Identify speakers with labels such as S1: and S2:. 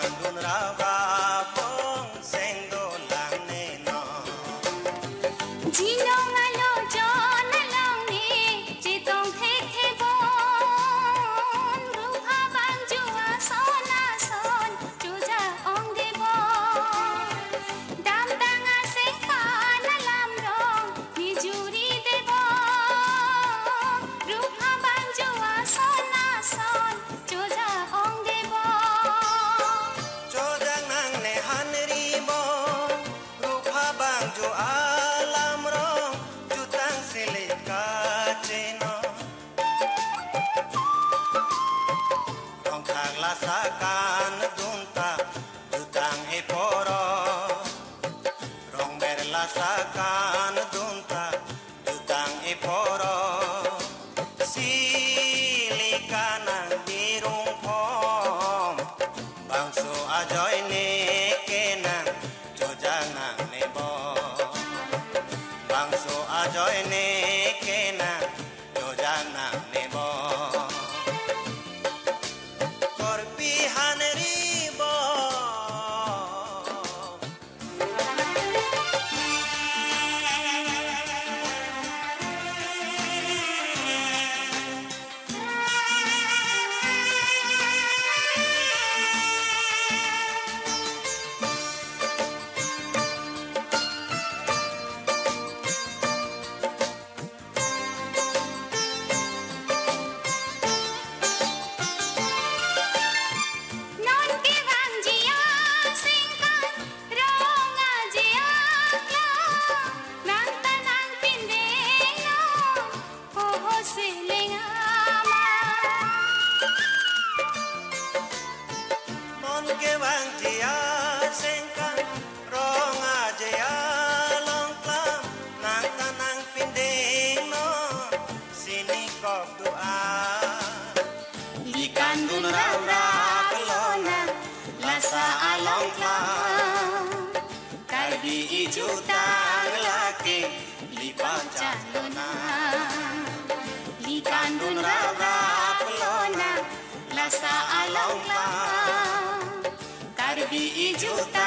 S1: Rasakan dunta jutang eporo rong berlasakan dunta jutang eporo silikanang birung pom bangso ajoy ne kenang jojanang nebo bangso ajoy ne kenang jojanang nebo Ikandun raura kelona lasa along klang kardi ijutang laki lipat calona Ikandun raura kelona lasa along klang kardi ijutang